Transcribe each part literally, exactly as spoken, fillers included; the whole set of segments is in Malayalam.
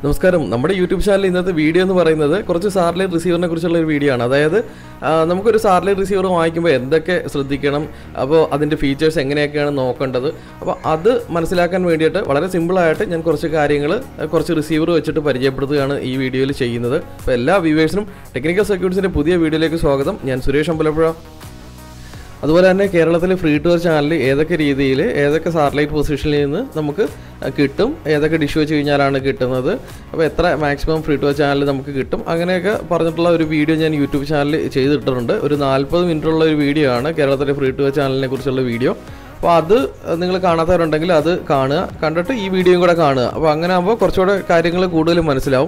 നമസ്കാരം. നമ്മുടെ യൂട്യൂബ് ചാനലിൽ ഇന്നത്തെ വീഡിയോ എന്ന് പറയുന്നത് കുറച്ച് സാറ്റലൈറ്റ് റിസീവറിനെ കുറിച്ചുള്ള ഒരു വീഡിയോ ആണ്. അതായത് നമുക്കൊരു സാറ്റലൈറ്റ് റിസീവർ വാങ്ങിക്കുമ്പോൾ എന്തൊക്കെ ശ്രദ്ധിക്കണം, അപ്പോൾ അതിൻ്റെ ഫീച്ചേഴ്സ് എങ്ങനെയൊക്കെയാണ് നോക്കേണ്ടത്, അപ്പോൾ അത് മനസ്സിലാക്കാൻ വേണ്ടിയിട്ട് വളരെ സിമ്പിളായിട്ട് ഞാൻ കുറച്ച് കാര്യങ്ങൾ കുറച്ച് റിസീവർ വെച്ചിട്ട് പരിചയപ്പെടുത്തുകയാണ് ഈ വീഡിയോയിൽ ചെയ്യുന്നത്. അപ്പോൾ എല്ലാ വ്യൂവേഴ്സിനും ടെക്നിക്കൽ സർക്യൂട്ട്സിൻ്റെ പുതിയ വീഡിയോയിലേക്ക് സ്വാഗതം. ഞാൻ സുരേഷ് അമ്പലപ്പുഴ. അതുപോലെ തന്നെ കേരളത്തിൽ ഫ്രീ ടു എയർ ചാനൽ ഏതൊക്കെ രീതിയിൽ ഏതൊക്കെ സാറ്റലൈറ്റ് പൊസിഷനിൽ നിന്ന് നമുക്ക് കിട്ടും, ഏതൊക്കെ ഡിഷ് വെച്ച് കഴിഞ്ഞാലാണ് കിട്ടുന്നത്, അപ്പോൾ എത്ര maximum free to air channel നമുക്ക് കിട്ടും, അങ്ങനെയൊക്കെ പറഞ്ഞിട്ടുള്ള ഒരു വീഡിയോ ഞാൻ യൂട്യൂബ് ചാനലിൽ ചെയ്തിട്ടുണ്ട്. ഒരു നാൽപ്പത് മിനിറ്റുള്ള ഒരു വീഡിയോ ആണ് കേരളത്തിലെ ഫ്രീ ടു എയർ ചാനലിനെ കുറിച്ചുള്ള വീഡിയോ. അപ്പോൾ അത് നിങ്ങൾ കാണാത്തവരുണ്ടെങ്കിൽ അത് കാണുക, കണ്ടിട്ട് ഈ വീഡിയോയും കൂടെ കാണുക. അപ്പോൾ അങ്ങനെ ആകുമ്പോൾ കുറച്ചുകൂടെ കാര്യങ്ങൾ കൂടുതൽ മനസ്സിലാവും.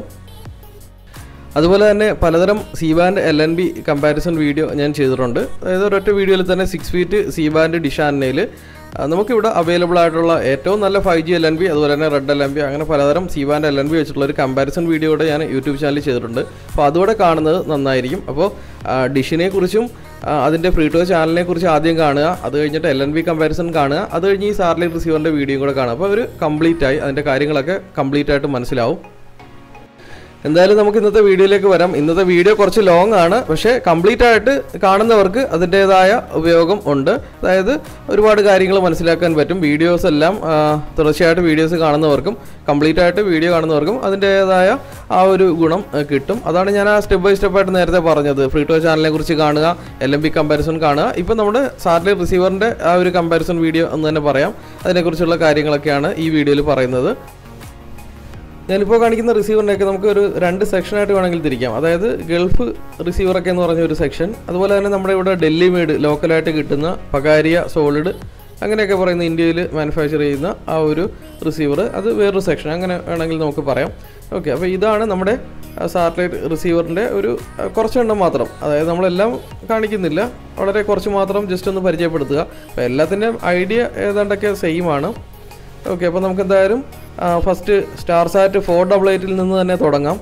അതുപോലെ തന്നെ പലതരം C band L N B comparison video ഞാൻ ചെയ്തിട്ടുണ്ട്. അതായത് ഒരൊറ്റ വീഡിയോയിൽ തന്നെ six feet C band dish ആൻറ്റയിൽ നമുക്കിവിടെ അവൈലബിൾ ആയിട്ടുള്ള ഏറ്റവും നല്ല five G L N B, അതുപോലെ തന്നെ റെഡ് എൽ എൻ ബി, അങ്ങനെ പലതരം C band L N B വെച്ചിട്ടുള്ള ഒരു കമ്പാരിസൺ വീഡിയോ കൂടെ ഞാൻ യൂട്യൂബ് ചാനലിൽ ചെയ്തിട്ടുണ്ട്. അപ്പോൾ അതുകൂടെ കാണുന്നത് നന്നായിരിക്കും. അപ്പോൾ ഡിഷിനെ കുറിച്ചും അതിൻ്റെ ഫ്രീ ടു എയർ ചാനലിനെ കുറിച്ച് ആദ്യം കാണുക, അത് കഴിഞ്ഞിട്ട് എൽ എൻ ബി കമ്പാരിസൺ കാണുക, അത് കഴിഞ്ഞ് ഈ സാറ്റലൈറ്റ് റിസീവറിൻ്റെ വീഡിയോയും കൂടെ കാണുക. അപ്പോൾ ഒരു കംപ്ലീറ്റ് ആയി അതിൻ്റെ കാര്യങ്ങളൊക്കെ കംപ്ലീറ്റ് ആയിട്ട് മനസ്സിലാവും. എന്തായാലും നമുക്ക് ഇന്നത്തെ വീഡിയോയിലേക്ക് വരാം. ഇന്നത്തെ വീഡിയോ കുറച്ച് ലോങ് ആണ്, പക്ഷേ കംപ്ലീറ്റ് ആയിട്ട് കാണുന്നവർക്ക് അതിൻ്റേതായ ഉപയോഗം ഉണ്ട്. അതായത് ഒരുപാട് കാര്യങ്ങൾ മനസ്സിലാക്കാൻ പറ്റും. വീഡിയോസ് എല്ലാം തുടർച്ചയായിട്ട് വീഡിയോസ് കാണുന്നവർക്കും കംപ്ലീറ്റ് ആയിട്ട് വീഡിയോ കാണുന്നവർക്കും അതിൻ്റേതായ ആ ഒരു ഗുണം കിട്ടും. അതാണ് ഞാൻ ആ സ്റ്റെപ്പ് ബൈ സ്റ്റെപ്പായിട്ട് നേരത്തെ പറഞ്ഞത്. ഫ്രീ ടു എയർ ചാനലിനെ കുറിച്ച് കാണുക, എൽ എം ബി കമ്പാരിസൺ കാണുക. ഇപ്പം നമ്മുടെ സാറ്റലൈറ്റ് റിസീവറിൻ്റെ ആ ഒരു കമ്പാരിസൺ വീഡിയോ എന്ന് തന്നെ പറയാം. അതിനെക്കുറിച്ചുള്ള കാര്യങ്ങളൊക്കെയാണ് ഈ വീഡിയോയിൽ പറയുന്നത്. ഞാനിപ്പോൾ കാണിക്കുന്ന റിസീവറിനെയൊക്കെ നമുക്ക് ഒരു രണ്ട് സെക്ഷനായിട്ട് വേണമെങ്കിൽ തിരിക്കാം. അതായത് ഗൾഫ് റിസീവറൊക്കെ എന്ന് പറഞ്ഞ ഒരു സെക്ഷൻ, അതുപോലെ തന്നെ നമ്മുടെ ഇവിടെ ഡൽഹി മെയ്ഡ് ലോക്കലായിട്ട് കിട്ടുന്ന പകാരിയ സോളിഡ് അങ്ങനെയൊക്കെ പറയുന്ന ഇന്ത്യയിൽ മാനുഫാക്ചർ ചെയ്യുന്ന ആ ഒരു റിസീവർ, അത് വേറൊരു സെക്ഷൻ, അങ്ങനെ വേണമെങ്കിൽ നമുക്ക് പറയാം. ഓക്കെ, അപ്പോൾ ഇതാണ് നമ്മുടെ സാറ്റലൈറ്റ് റിസീവറിൻ്റെ ഒരു കുറച്ചെണ്ണം മാത്രം. അതായത് നമ്മളെല്ലാം കാണിക്കുന്നില്ല, വളരെ കുറച്ച് മാത്രം ജസ്റ്റ് ഒന്ന് പരിചയപ്പെടുത്തുക. അപ്പോൾ എല്ലാത്തിൻ്റെയും ഐഡിയ ഏതാണ്ടൊക്കെ സെയിം ആണ്. ഓക്കെ, അപ്പോൾ നമുക്ക് എന്തായാലും first Star Sat four double എയ്റ്റിൽ നിന്ന് തന്നെ തുടങ്ങാം.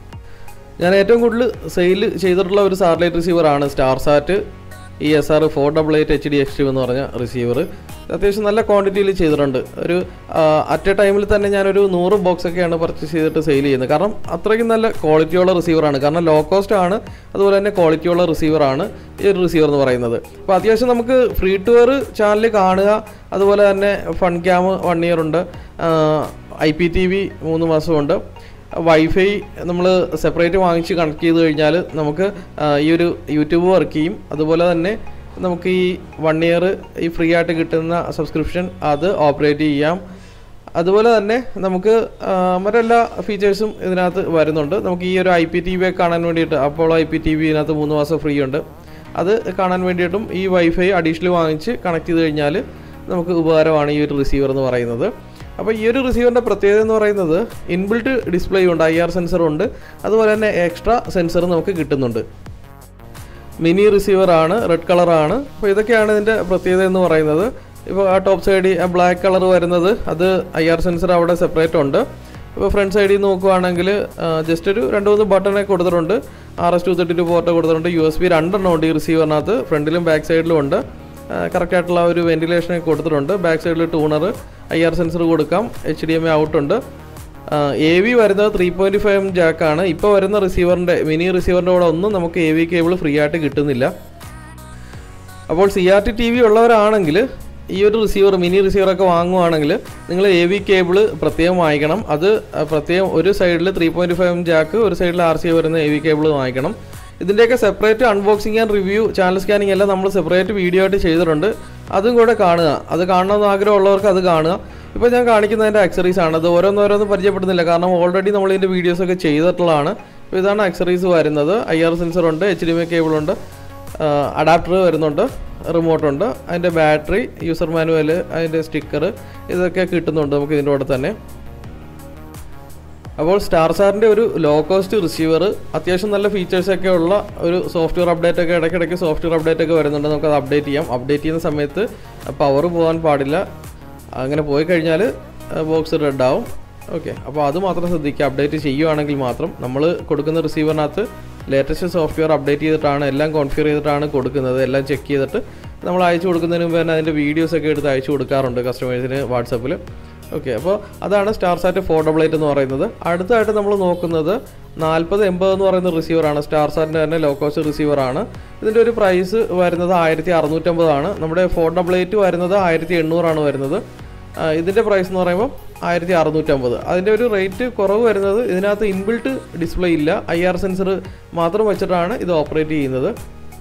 ഞാൻ ഏറ്റവും കൂടുതൽ സെയിൽ ചെയ്തിട്ടുള്ള ഒരു സാറ്റലൈറ്റ് റിസീവറാണ് Star Sat E S R four double eight H D extreme എന്ന് പറഞ്ഞ റിസീവർ. അത്യാവശ്യം നല്ല ക്വാണ്ടിറ്റിയിൽ ചെയ്തിട്ടുണ്ട്. ഒരു അറ്റ് എ ടൈമിൽ തന്നെ ഞാനൊരു നൂറ് ബോക്സൊക്കെയാണ് പർച്ചേസ് ചെയ്തിട്ട് സെയിൽ ചെയ്യുന്നത്. കാരണം അത്രയ്ക്കും നല്ല ക്വാളിറ്റിയുള്ള റിസീവറാണ്. കാരണം ലോ കോസ്റ്റ് ആണ്, അതുപോലെ തന്നെ ക്വാളിറ്റിയുള്ള റിസീവറാണ് ഈ ഒരു റിസീവർ എന്ന് പറയുന്നത്. അപ്പോൾ അത്യാവശ്യം നമുക്ക് ഫ്രീ ടു എയർ ചാനൽ കാണുക, അതുപോലെ തന്നെ ഫൺ ക്യാം വൺ ഇയർ ഉണ്ട്, ഐ പി ടി വി മൂന്ന് മാസമുണ്ട്, വൈഫൈ നമ്മൾ സെപ്പറേറ്റ് വാങ്ങിച്ച് കണക്ട് ചെയ്ത് കഴിഞ്ഞാൽ നമുക്ക് ഈ ഒരു യൂട്യൂബ് വർക്ക് ചെയ്യും. അതുപോലെ തന്നെ നമുക്ക് ഈ വൺ ഇയർ ഈ ഫ്രീ ആയിട്ട് കിട്ടുന്ന സബ്സ്ക്രിപ്ഷൻ അത് ഓപ്പറേറ്റ് ചെയ്യാം. അതുപോലെ തന്നെ നമുക്ക് മറ്റെല്ലാ ഫീച്ചേഴ്സും ഇതിനകത്ത് വരുന്നുണ്ട്. നമുക്ക് ഈ ഒരു ഐ പി ടി വി ഒക്കെ കാണാൻ വേണ്ടിയിട്ട് അപ്പോൾ ഐ പി ടി വി ഇതിനകത്ത് മൂന്ന് മാസം ഫ്രീ ഉണ്ട്. അത് കാണാൻ വേണ്ടിയിട്ടും ഈ വൈഫൈ അഡീഷണൽ വാങ്ങിച്ച് കണക്ട് ചെയ്ത് കഴിഞ്ഞാൽ നമുക്ക് ഉപകാരമാണ് ഈ ഒരു റിസീവർ എന്ന് പറയുന്നത്. അപ്പോൾ ഈ ഒരു റിസീവറിൻ്റെ പ്രത്യേകത എന്ന് പറയുന്നത് ഇൻബിൽറ്റ് ഡിസ്പ്ലേ ഉണ്ട്, ഐ ആർ സെൻസറുണ്ട്, അതുപോലെ തന്നെ എക്സ്ട്രാ സെൻസർ നമുക്ക് കിട്ടുന്നുണ്ട്. മിനി റിസീവറാണ്, റെഡ് കളറാണ്. അപ്പോൾ ഇതൊക്കെയാണ് ഇതിൻ്റെ പ്രത്യേകത എന്ന് പറയുന്നത്. ഇപ്പോൾ ആ ടോപ്പ് സൈഡിൽ ആ ബ്ലാക്ക് കളർ വരുന്നത് അത് ഐ ആർ സെൻസർ അവിടെ സെപ്പറേറ്റ് ഉണ്ട്. ഇപ്പോൾ ഫ്രണ്ട് സൈഡിൽ നോക്കുകയാണെങ്കിൽ ജസ്റ്റ് ഒരു രണ്ട് മൂന്ന് ബട്ടണൊക്കെ കൊടുത്തിട്ടുണ്ട്, R S two thirty two port കൊടുത്തിട്ടുണ്ട്, യു എസ് ബി രണ്ടെണ്ണം ഉണ്ട് ഈ റിസീവറിനകത്ത്, ഫ്രണ്ടിലും ബാക്ക് സൈഡിലും ഉണ്ട്. കറക്റ്റായിട്ടുള്ള ഒരു വെൻറ്റിലേഷനൊക്കെ കൊടുത്തിട്ടുണ്ട്. ബാക്ക് സൈഡിൽ ട്യൂണർ, ഐ ആർ സെൻസർ കൊടുക്കാം, എച്ച് ഡി എം ഐ ഔട്ടുണ്ട്. എ വി വരുന്നത് ത്രീ പോയിൻറ്റ് ഫൈവ് എം ജാക്കാണ്. ഇപ്പോൾ വരുന്ന റിസീവറിൻ്റെ മിനി റിസീവറിൻ്റെ കൂടെ ഒന്നും നമുക്ക് എ വി കേബിൾ ഫ്രീ ആയിട്ട് കിട്ടുന്നില്ല. അപ്പോൾ C R T T V ഉള്ളവരാണെങ്കിൽ ഈ ഒരു റിസീവർ മിനി റിസീവറൊക്കെ വാങ്ങുവാണെങ്കിൽ നിങ്ങൾ എ വി കേബിൾ പ്രത്യേകം വാങ്ങിക്കണം. അത് പ്രത്യേകം ഒരു സൈഡിൽ three point five M jack, ഒരു സൈഡിൽ ആർ സി വരുന്ന എ വി കേബിൾ വാങ്ങിക്കണം. ഇതിൻ്റെയൊക്കെ separate unboxing and review, channel scanning എല്ലാം നമ്മൾ സെപ്പറേറ്റ് വീഡിയോ ആയിട്ട് ചെയ്തിട്ടുണ്ട്. അതും കൂടെ കാണുക. അത് കാണണമെന്ന് ആഗ്രഹമുള്ളവർക്ക് അത് കാണുക. ഇപ്പോൾ ഞാൻ കാണിക്കുന്നതിൻ്റെ അക്സറീസ് ആണ്. അത് ഓരോന്നോരോന്നും പരിചയപ്പെടുന്നില്ല, കാരണം ഓൾറെഡി നമ്മൾ ഇതിൻ്റെ വീഡിയോസൊക്കെ ചെയ്തിട്ടുള്ളതാണ്. അപ്പോൾ ഇതാണ് അക്സറീസ് വരുന്നത്. ഐ ആർ സെൻസറുണ്ട്, എച്ച് ഡി എം ഐ കേബിളുണ്ട്, അഡാപ്റ്റർ വരുന്നുണ്ട്, റിമോട്ടുണ്ട്, അതിൻ്റെ ബാറ്ററി, യൂസർ മാനുവൽ, അതിൻ്റെ സ്റ്റിക്കർ, ഇതൊക്കെ കിട്ടുന്നുണ്ട് നമുക്ക് ഇതിൻ്റെ കൂടെ തന്നെ. അപ്പോൾ സ്റ്റാർ സാറിൻ്റെ ഒരു ലോ കോസ്റ്റ് റിസീവർ, അത്യാവശ്യം നല്ല ഫീച്ചേഴ്സൊക്കെ ഉള്ള ഒരു സോഫ്റ്റ്വെയർ അപ്ഡേറ്റ് ഒക്കെ ഇടയ്ക്കിടയ്ക്ക് സോഫ്റ്റ്വെയർ അപ്ഡേറ്റ് ഒക്കെ വരുന്നുണ്ട്. നമുക്കത് അപ്ഡേറ്റ് ചെയ്യാം. അപ്ഡേറ്റ് ചെയ്യുന്ന സമയത്ത് പവർ പോകാൻ പാടില്ല. അങ്ങനെ പോയി കഴിഞ്ഞാൽ ബോക്സ് റെഡ് ആവും. ഓക്കെ, അപ്പോൾ അത് മാത്രം ശ്രദ്ധിക്കുക. അപ്ഡേറ്റ് ചെയ്യുകയാണെങ്കിൽ മാത്രം. നമ്മൾ കൊടുക്കുന്ന റിസീവറിനകത്ത് ലേറ്റസ്റ്റ് സോഫ്റ്റ്വെയർ അപ്ഡേറ്റ് ചെയ്തിട്ടാണ്, എല്ലാം കോൺഫിഗർ ചെയ്തിട്ടാണ് കൊടുക്കുന്നത്. എല്ലാം ചെക്ക് ചെയ്തിട്ട് നമ്മൾ അയച്ചു കൊടുക്കുന്നതിന് മുമ്പ് തന്നെ അതിൻ്റെ വീഡിയോസൊക്കെ എടുത്ത് അയച്ചു കൊടുക്കാറുണ്ട് കസ്റ്റമേഴ്സിന് വാട്സപ്പിൽ. ഓക്കെ, അപ്പോൾ അതാണ് സ്റ്റാർസാറ്റ് ഫോർ ഡബിൾ എയ്റ്റ് എന്ന് പറയുന്നത്. അടുത്തായിട്ട് നമ്മൾ നോക്കുന്നത് നാൽപ്പത് എൺപത് എന്ന് പറയുന്ന റിസീവറാണ്. സ്റ്റാർസാറ്റിൻ്റെ തന്നെ ലോ കോസ്റ്റ് റിസീവറാണ്. ഇതിൻ്റെ ഒരു പ്രൈസ് വരുന്നത് ആയിരത്തി അറുന്നൂറ്റമ്പതാണ്. നമ്മുടെ ഫോർ ഡബിൾ എയ്റ്റ് വരുന്നത് ആയിരത്തി എണ്ണൂറാണ് വരുന്നത്. ഇതിൻ്റെ പ്രൈസ് എന്ന് പറയുമ്പോൾ ആയിരത്തി അറുന്നൂറ്റമ്പത്. അതിൻ്റെ ഒരു റേറ്റ് കുറവ് വരുന്നത് ഇതിനകത്ത് ഇൻബിൽട്ട് ഡിസ്പ്ലേ ഇല്ല, ഐ ആർ സെൻസർ മാത്രം വെച്ചിട്ടാണ് ഇത് ഓപ്പറേറ്റ് ചെയ്യുന്നത്.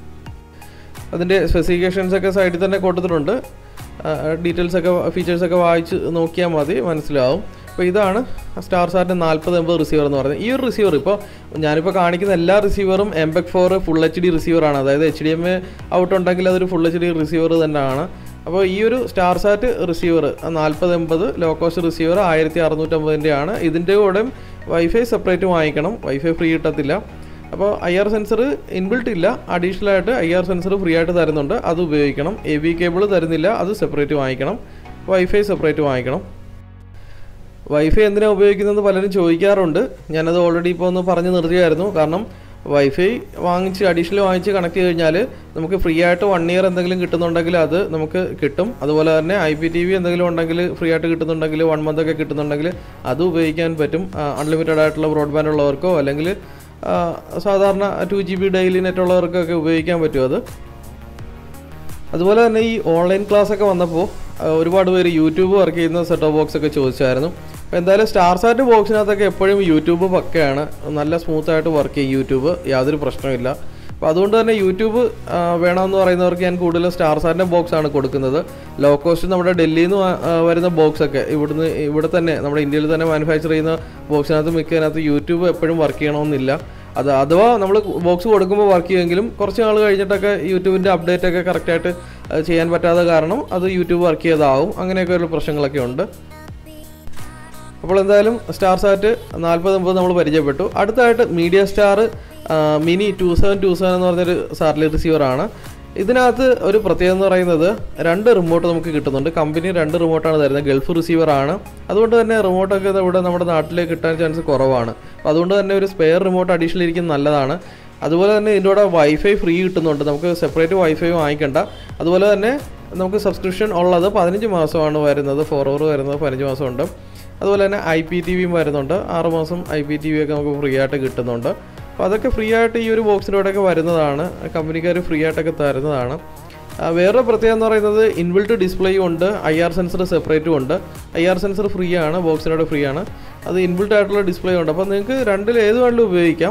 അതിൻ്റെ സ്പെസിഫിക്കേഷൻസൊക്കെ സൈഡിൽ തന്നെ കൊടുത്തിട്ടുണ്ട്. ഡീറ്റെയിൽസൊക്കെ ഫീച്ചേഴ്സൊക്കെ വായിച്ച് നോക്കിയാൽ മതി, മനസ്സിലാവും. അപ്പോൾ ഇതാണ് സ്റ്റാർസാറ്റ് നാൽപ്പത് എൺപത് റിസീവർ എന്ന് പറയുന്നത്. ഈ ഒരു റിസീവർ ഇപ്പോൾ ഞാനിപ്പോൾ കാണിക്കുന്ന എല്ലാ റിസീവറും MPEG four full H D റിസീവറാണ്. അതായത് H D M A out ഉണ്ടെങ്കിൽ അതൊരു ഫുൾ എച്ച് ഡി റിസീവർ തന്നെയാണ്. അപ്പോൾ ഈ ഒരു സ്റ്റാർസാറ്റ് റിസീവർ നാൽപ്പത് എൺപത് ലോ കോസ്റ്റ് റിസീവർ ആയിരത്തി അറുന്നൂറ്റമ്പതിൻ്റെയാണ്. ഇതിൻ്റെ കൂടെ വൈഫൈ സെപ്പറേറ്റ് വാങ്ങിക്കണം, വൈഫൈ ഫ്രീ കിട്ടത്തില്ല. അപ്പോൾ ഐ ആർ സെൻസർ ഇൻബിൽട്ട് ഇല്ല, അഡീഷണൽ ആയിട്ട് ഐ ആർ സെൻസർ ഫ്രീ ആയിട്ട് തരുന്നുണ്ട്, അത് ഉപയോഗിക്കണം. എ വി കേബിൾ തരുന്നില്ല, അത് സെപ്പറേറ്റ് വാങ്ങിക്കണം. വൈഫൈ സെപ്പറേറ്റ് വാങ്ങിക്കണം. വൈഫൈ എന്തിനാണ് ഉപയോഗിക്കുന്നത് പലരും ചോദിക്കാറുണ്ട്. ഞാനത് ഓൾറെഡി ഇപ്പോൾ ഒന്ന് പറഞ്ഞ് നിർത്തിയായിരുന്നു. കാരണം വൈഫൈ വാങ്ങിച്ച് അഡീഷണൽ വാങ്ങിച്ച് കണക്ട് ചെയ്ത് കഴിഞ്ഞാൽ നമുക്ക് ഫ്രീ ആയിട്ട് വൺ ഇയർ എന്തെങ്കിലും കിട്ടുന്നുണ്ടെങ്കിൽ അത് നമുക്ക് കിട്ടും. അതുപോലെ തന്നെ ഐ പി ടി വി എന്തെങ്കിലും ഉണ്ടെങ്കിൽ ഫ്രീ ആയിട്ട് കിട്ടുന്നുണ്ടെങ്കിൽ വൺ മന്ത് ഒക്കെ കിട്ടുന്നുണ്ടെങ്കിൽ അത് ഉപയോഗിക്കാൻ പറ്റും. അൺലിമിറ്റഡ് ആയിട്ടുള്ള ബ്രോഡ്ബാൻഡ് ഉള്ളവർക്കോ അല്ലെങ്കിൽ സാധാരണ two G B daily net ഉള്ളവർക്കൊക്കെ ഉപയോഗിക്കാൻ പറ്റും അത്. അതുപോലെ തന്നെ ഈ ഓൺലൈൻ ക്ലാസ് ഒക്കെ വന്നപ്പോൾ ഒരുപാട് പേര് യൂട്യൂബ് വർക്ക് ചെയ്യുന്ന സെറ്റ് ബോക്സ് ഒക്കെ ചോദിച്ചായിരുന്നു. അപ്പോൾ എന്തായാലും സ്റ്റാർസാറ്റ് ബോക്സിനകത്തൊക്കെ എപ്പോഴും യൂട്യൂബ് പക്കയാണ്, നല്ല സ്മൂത്തായിട്ട് വർക്ക് ചെയ്യും യൂട്യൂബ്, യാതൊരു പ്രശ്നമില്ല. അപ്പോൾ അതുകൊണ്ട് തന്നെ യൂട്യൂബ് വേണമെന്ന് പറയുന്നവർക്ക് ഞാൻ കൂടുതലും സ്റ്റാർസാറ്റിൻ്റെ ബോക്സാണ് കൊടുക്കുന്നത്. ലോ കോസ്റ്റ് നമ്മുടെ ഡൽഹിയിൽ നിന്ന് വരുന്ന ബോക്സൊക്കെ ഇവിടുന്ന് ഇവിടെ തന്നെ നമ്മുടെ ഇന്ത്യയിൽ തന്നെ മാനുഫാക്ചർ ചെയ്യുന്ന ബോക്സിനകത്ത് മിക്കതിനകത്ത് യൂട്യൂബ് എപ്പോഴും വർക്ക് ചെയ്യണമെന്നില്ല. അത് അഥവാ നമ്മൾ ബോക്സ് കൊടുക്കുമ്പോൾ വർക്ക് ചെയ്യുമെങ്കിലും കുറച്ച് നാൾ കഴിഞ്ഞിട്ടൊക്കെ യൂട്യൂബിൻ്റെ അപ്ഡേറ്റ് ഒക്കെ കറക്റ്റായിട്ട് ചെയ്യാൻ പറ്റാത്ത കാരണം അത് യൂട്യൂബ് വർക്ക് ചെയ്താവും. അങ്ങനെയൊക്കെ ഒരു പ്രശ്നങ്ങളൊക്കെ ഉണ്ട്. അപ്പോൾ എന്തായാലും സ്റ്റാർസാറ്റ് നാൽപ്പത് അമ്പത് നമ്മൾ പരിചയപ്പെട്ടു. അടുത്തായിട്ട് Media Star mini two seven two seven എന്ന് പറഞ്ഞൊരു സാറ്റലൈറ്റ് റിസീവറാണ്. ഇതിനകത്ത് ഒരു പ്രത്യേകത എന്ന് പറയുന്നത് രണ്ട് റിമോട്ട് നമുക്ക് കിട്ടുന്നുണ്ട്. കമ്പനി രണ്ട് റിമോട്ടാണ് തരുന്നത്, ഗൾഫ് റിസീവറാണ്. അതുകൊണ്ട് തന്നെ റിമോട്ടൊക്കെ ഇവിടെ നമ്മുടെ നാട്ടിലേക്ക് കിട്ടാൻ ചാൻസ് കുറവാണ്. അപ്പോൾ അതുകൊണ്ട് തന്നെ ഒരു സ്പെയർ റിമോട്ട് അഡീഷണൽ ഇരിക്കുന്നത് നല്ലതാണ്. അതുപോലെ തന്നെ ഇതിൻ്റെ കൂടെ വൈഫൈ ഫ്രീ കിട്ടുന്നുണ്ട്, നമുക്ക് സെപ്പറേറ്റ് വൈഫൈ വാങ്ങിക്കേണ്ട. അതുപോലെ തന്നെ നമുക്ക് സബ്സ്ക്രിപ്ഷൻ ഉള്ളത് പതിനഞ്ച് മാസമാണ് വരുന്നത്, ഫോർ അവർ വരുന്നത് പതിനഞ്ച് മാസമുണ്ട്. അതുപോലെ തന്നെ ഐ പി ടി വിയും വരുന്നുണ്ട്, ആറ് മാസം ഐ പി ടി വി ഒക്കെ നമുക്ക് ഫ്രീ ആയിട്ട് കിട്ടുന്നുണ്ട്. അപ്പോൾ അതൊക്കെ ഫ്രീ ആയിട്ട് ഈ ഒരു ബോക്സിലൂടെയൊക്കെ വരുന്നതാണ്, കമ്പനിക്കാർ ഫ്രീ ആയിട്ടൊക്കെ തരുന്നതാണ്. വേറൊരു പ്രത്യേകത എന്ന് പറയുന്നത് ഇൻബിൽട്ട് ഡിസ്പ്ലേയും ഉണ്ട്, ഐ ആർ സെൻസർ സെപ്പറേറ്റും ഉണ്ട്. ഐ ആർ സെൻസർ ഫ്രീ ആണ്, ബോക്സിലൂടെ ഫ്രീ ആണ്. അത് ഇൻബിൽട്ട് ആയിട്ടുള്ള ഡിസ്പ്ലേ ഉണ്ട്. അപ്പോൾ നിങ്ങൾക്ക് രണ്ടിൽ ഏത് വേണമെങ്കിലും ഉപയോഗിക്കാം.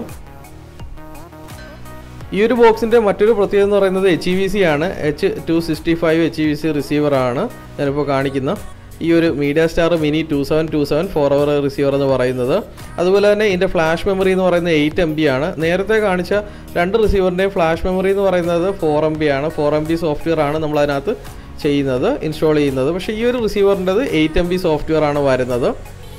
ഈ ഒരു ബോക്സിൻ്റെ മറ്റൊരു പ്രത്യേകത എന്ന് പറയുന്നത് എച്ച് ഇ വി സി ആണ്. H two sixty five H E V C റിസീവറാണ് ഞാനിപ്പോൾ കാണിക്കുന്ന ഈ ഒരു Media Star mini two seven two seven four അവർ റിസീവർ എന്ന് പറയുന്നത്. അതുപോലെ തന്നെ ഇതിൻ്റെ ഫ്ലാഷ് മെമ്മറി എന്ന് പറയുന്നത് എയ്റ്റ് എം ബി ആണ്. നേരത്തെ കാണിച്ച രണ്ട് റിസീവറിൻ്റെയും ഫ്ലാഷ് മെമ്മറി എന്ന് പറയുന്നത് ഫോർ എം ബി ആണ്. ഫോർ എം ബി സോഫ്റ്റ്വെയർ ആണ് നമ്മൾ അതിനകത്ത് ചെയ്യുന്നത്, ഇൻസ്റ്റാൾ ചെയ്യുന്നത്. പക്ഷേ ഈ ഒരു റിസീവറിൻ്റെത് എയ്റ്റ് എം ബി സോഫ്റ്റ്വെയർ ആണ് വരുന്നത്.